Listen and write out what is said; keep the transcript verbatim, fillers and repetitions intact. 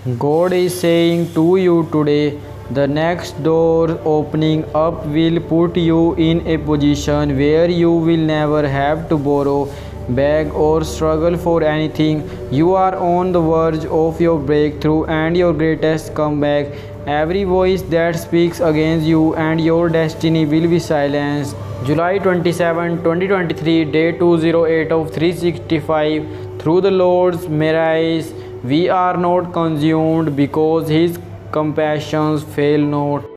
God is saying to you today, the next door opening up will put you in a position where you will never have to borrow, beg, or struggle for anything. You are on the verge of your breakthrough and your greatest comeback. Every voice that speaks against you and your destiny will be silenced. July twenty-seventh, twenty twenty-three, day two oh eight of three sixty-five. Through the Lord's mercies, we are not consumed because his compassions fail not.